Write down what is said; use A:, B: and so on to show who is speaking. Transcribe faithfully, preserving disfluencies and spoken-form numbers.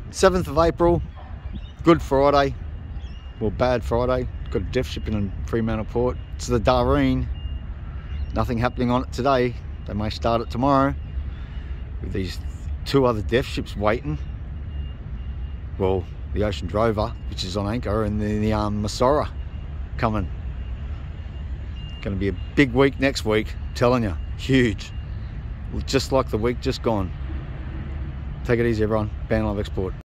A: seventh of April, Good Friday, well, Bad Friday. Got a death ship in Fremantle Port. It's the Dareen. Nothing happening on it today. They may start it tomorrow with these two other death ships waiting. Well, the Ocean Drover, which is on anchor, and then the um, Masora coming. Going to be a big week next week, I'm telling you, huge. Just like the week just gone. Take it easy, everyone. Ban Love Export.